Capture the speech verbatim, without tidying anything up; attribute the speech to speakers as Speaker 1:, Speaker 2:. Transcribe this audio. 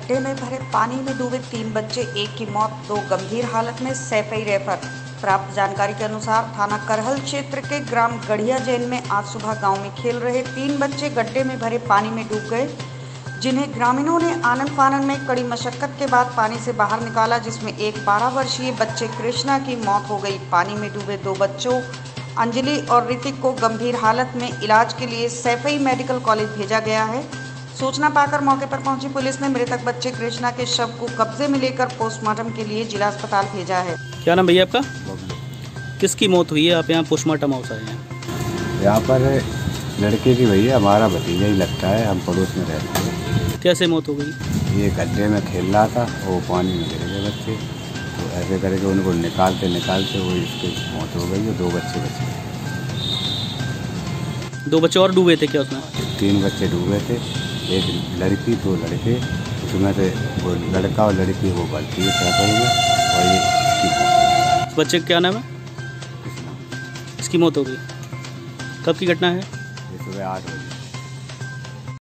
Speaker 1: गड्ढे में भरे पानी में डूबे तीन बच्चे, एक की मौत, दो गंभीर हालत में, सैफई रेफर। प्राप्त जानकारी के अनुसार थाना करहल क्षेत्र के ग्राम गढ़िया जैन में आज सुबह गांव में खेल रहे तीन बच्चे गड्ढे में भरे पानी में डूब गए, जिन्हें ग्रामीणों ने आनन फानन में कड़ी मशक्कत के बाद पानी से बाहर निकाला, जिसमें एक बारह वर्षीय बच्चे कृष्णा की मौत हो गई। पानी में डूबे दो बच्चों अंजलि और ऋतिक को गंभीर हालत में इलाज के लिए सैफई मेडिकल कॉलेज भेजा गया है। सूचना पाकर मौके पर पहुंची पुलिस ने मृतक बच्चे कृष्णा के शव को कब्जे में लेकर पोस्टमार्टम के लिए जिला अस्पताल भेजा है।
Speaker 2: क्या नाम भैया आपका? किसकी मौत हुई है? आप यहाँ पोस्टमार्टम हाउस आए हैं?
Speaker 3: यहाँ पर लड़के की भैया, हमारा भतीजा ही लगता है, हम पड़ोस में रहते हैं।
Speaker 2: कैसे मौत हो गई?
Speaker 3: ये गड्ढे में खेल रहा था, वो पानी में गिर गए बच्चे, तो ऐसे करके उनको निकालते निकालते वो इसकी मौत हो गई। दो बच्चे बचे।
Speaker 2: दो बच्चे और डूबे थे क्या उसमें?
Speaker 3: तीन बच्चे डूबे थे, एक लड़की, दो लड़के। उसमें से वो लड़का और लड़की वो गलती है सैफई में, और ये इसकी।
Speaker 2: इस बच्चे का क्या नाम है? इसकी मौत हो गई। कब की घटना है?
Speaker 3: ये सुबह आठ बजे।